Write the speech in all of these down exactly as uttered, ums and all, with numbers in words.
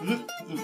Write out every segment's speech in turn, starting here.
嗯嗯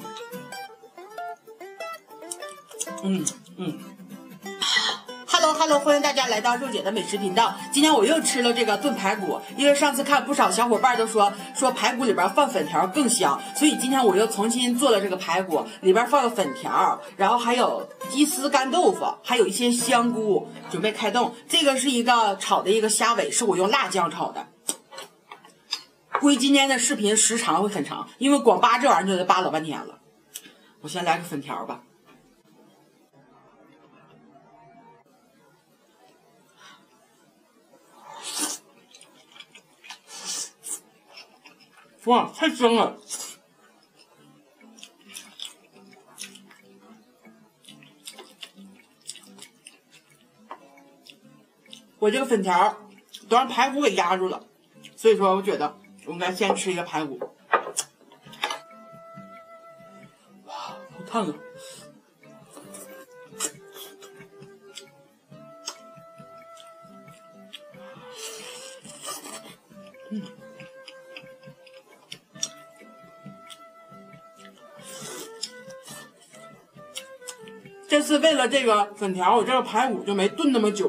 嗯嗯。Hello Hello， 欢迎大家来到肉姐的美食频道。今天我又吃了这个炖排骨，因为上次看不少小伙伴都说说排骨里边放粉条更香，所以今天我又重新做了这个排骨，里边放了粉条，然后还有鸡丝干豆腐，还有一些香菇，准备开动。这个是一个炒的一个虾尾，是我用辣酱炒的。估计今天的视频时长会很长，因为光扒这玩意儿就得扒老半天了。我先来个粉条吧。哇，太香了！我这个粉条都让排骨给压住了，所以说我觉得我应该先吃一个排骨。哇，好烫啊！嗯。这次为了这个粉条，我这个排骨就没炖那么久，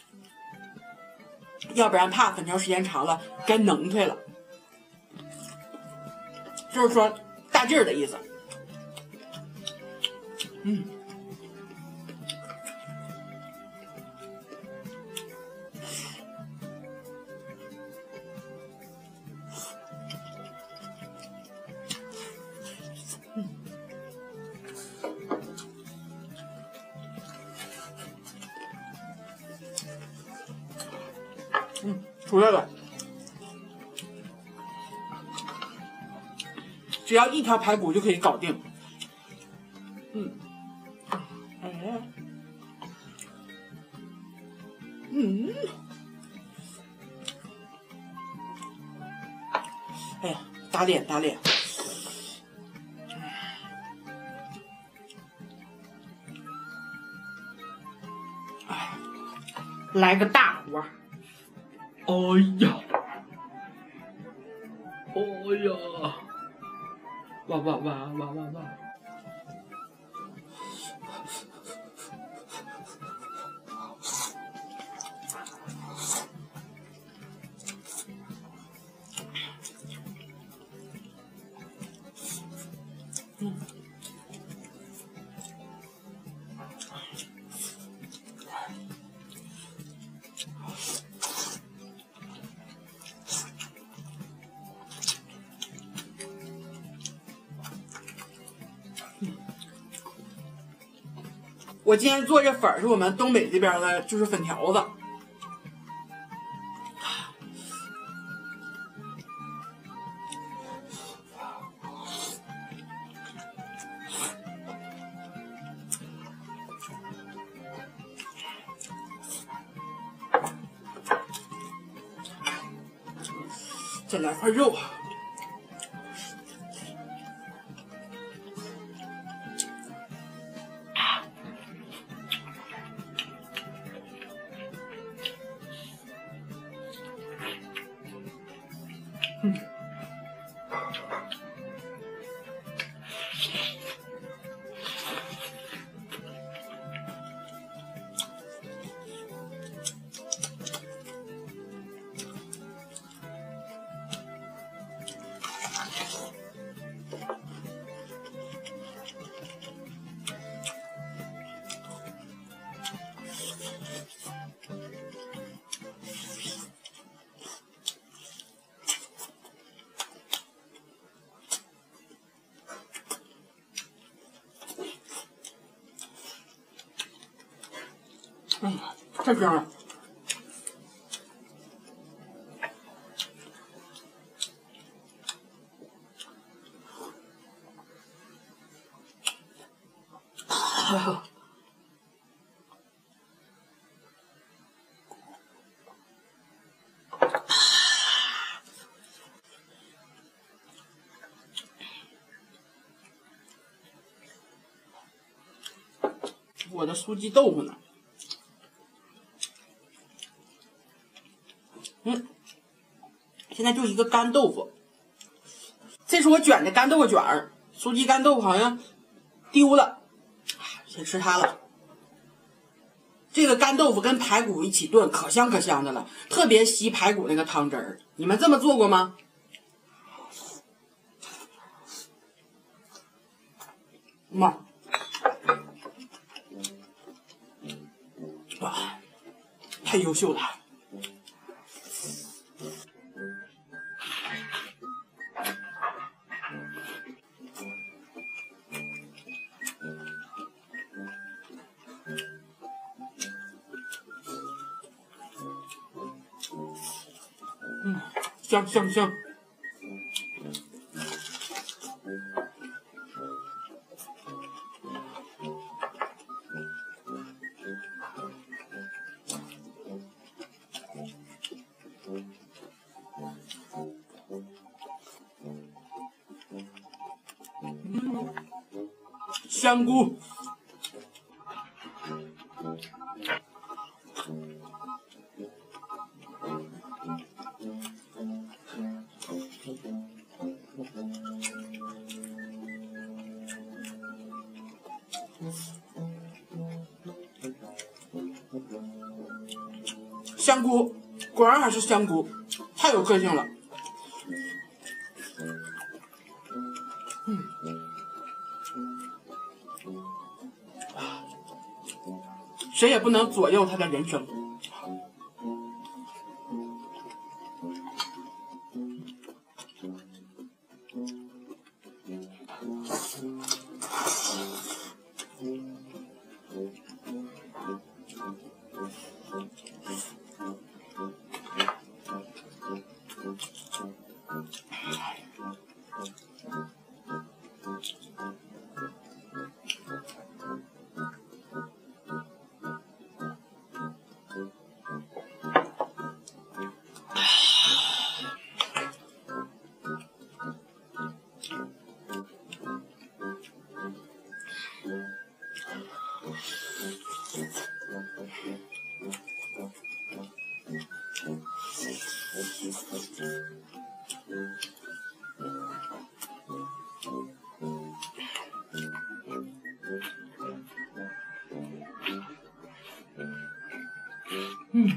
要不然怕粉条时间长了该能退了。就是说大劲儿的意思。嗯。嗯，出来了。只要一条排骨就可以搞定。嗯，哎，嗯，哎呀，打脸打脸。哎，来个大锅。哎呀，哎呀，哇哇哇哇哇哇！嗯。我今天做这粉儿是我们东北这边的，就是粉条子。再来块肉。嗯，哎呀，太香了！哎呀，我的酥鸡豆腐呢？嗯，现在就一个干豆腐，这是我卷的干豆腐卷儿， 酥鸡干豆腐好像丢了，先吃它了。这个干豆腐跟排骨一起炖，可香可香的了，特别吸排骨那个汤汁儿。你们这么做过吗？妈，哇，太优秀了！嗯，香香香。嗯，香菇。香菇，果然还是香菇，太有个性了。嗯，谁也不能左右他的人生。嗯。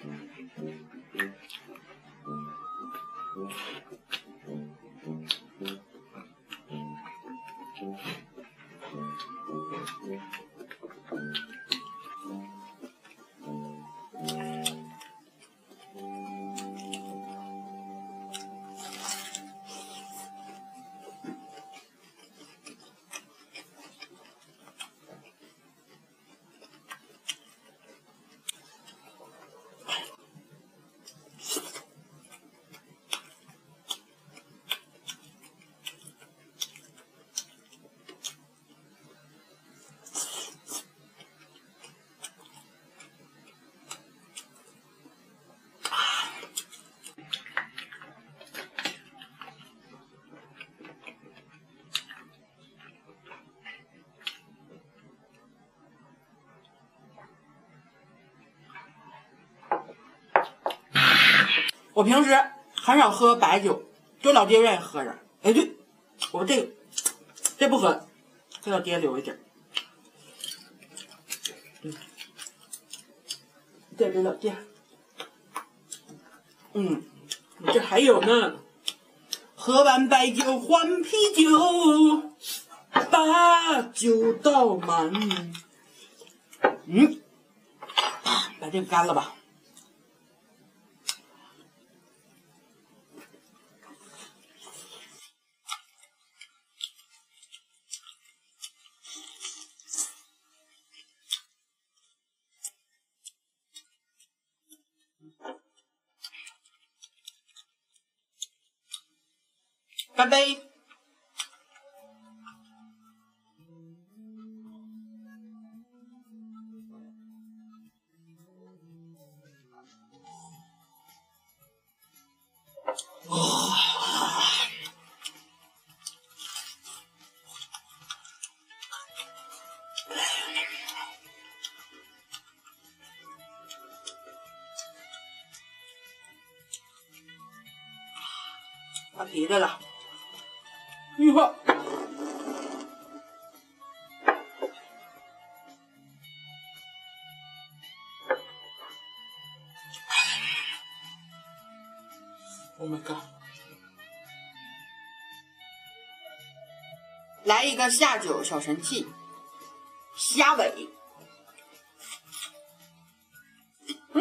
我平时很少喝白酒，就老爹愿意喝着。哎，对，我这个这不喝，给老爹留一点。嗯，这给老爹。嗯，这还有呢。喝完白酒换啤酒，把酒倒满。嗯，把这个干了吧。干杯！把皮的了，一会儿。 Oh my god！ 来一个下酒小神器，虾尾。嗯，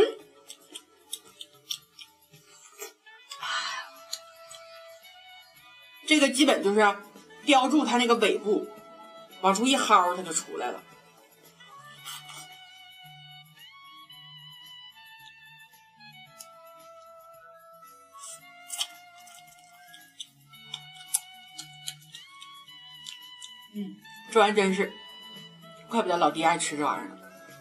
这个基本就是叼住它那个尾部，往出一薅，它就出来了。嗯，这玩意真是，怪不得老爹爱吃这玩意儿呢。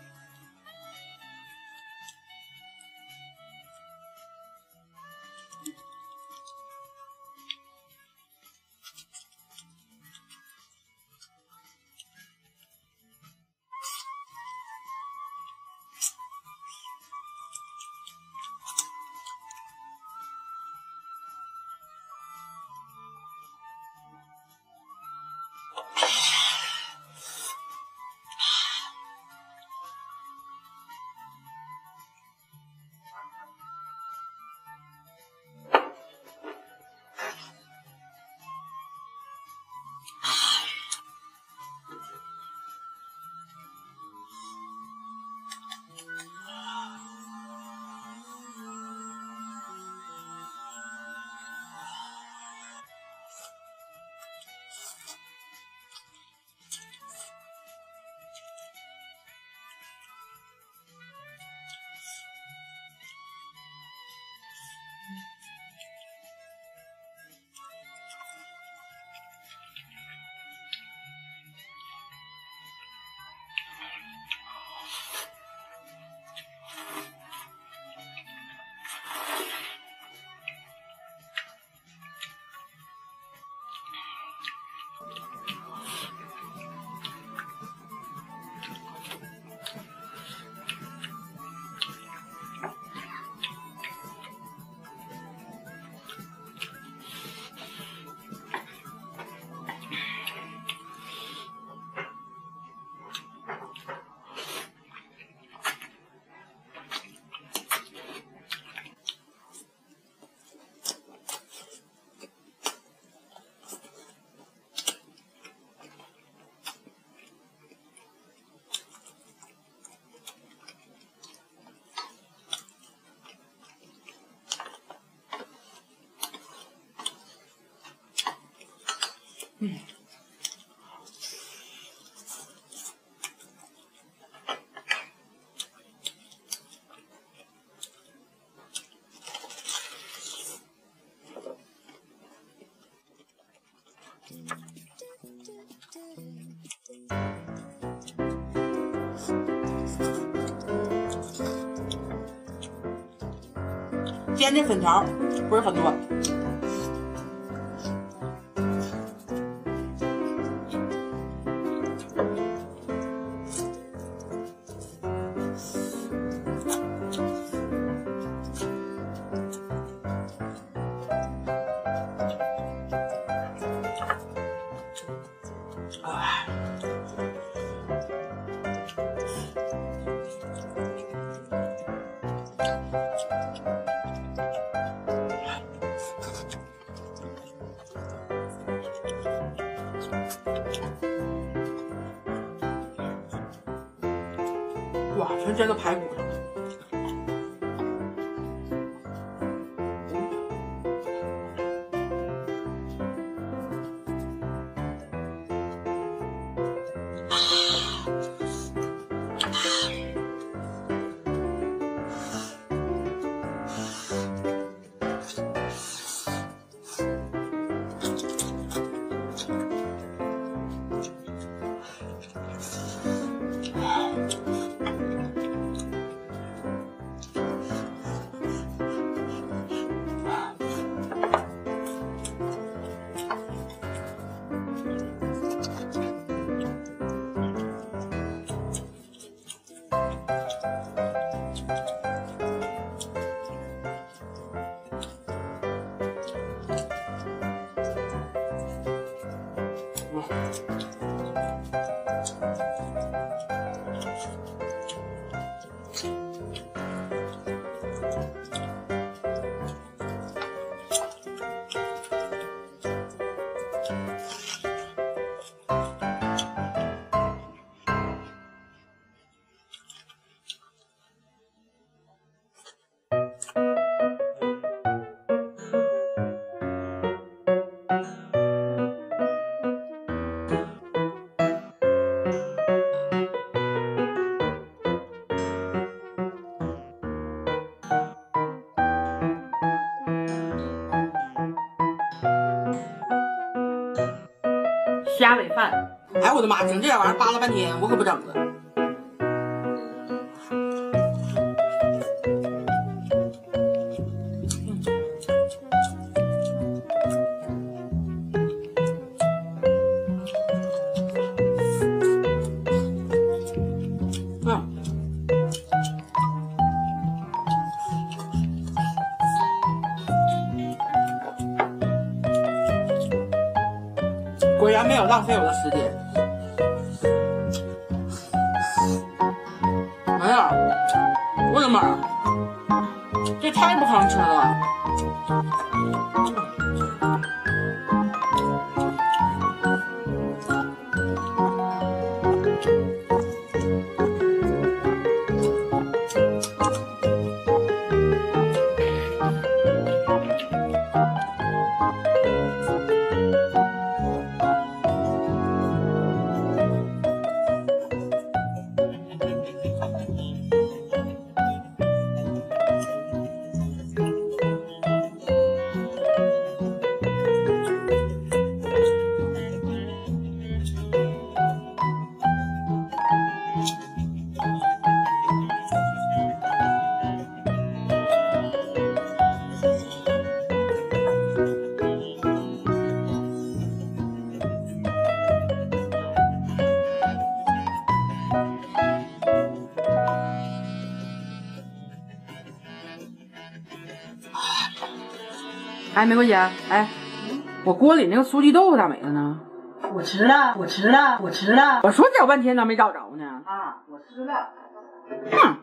嗯，煎的粉条不是很多。哇，全煎到排骨上了。 虾尾饭。 哎我的妈，整这点玩意儿扒拉半天，我可不整了。果然没有浪费我的时间。哎呀，我的妈！这太不好吃了。 哎，玫瑰姐，哎，我锅里那个酥鸡豆腐咋没了呢？ 我吃了，我吃了，我吃了。 我说找半天咋没找着呢？ 啊，我吃了。 哼。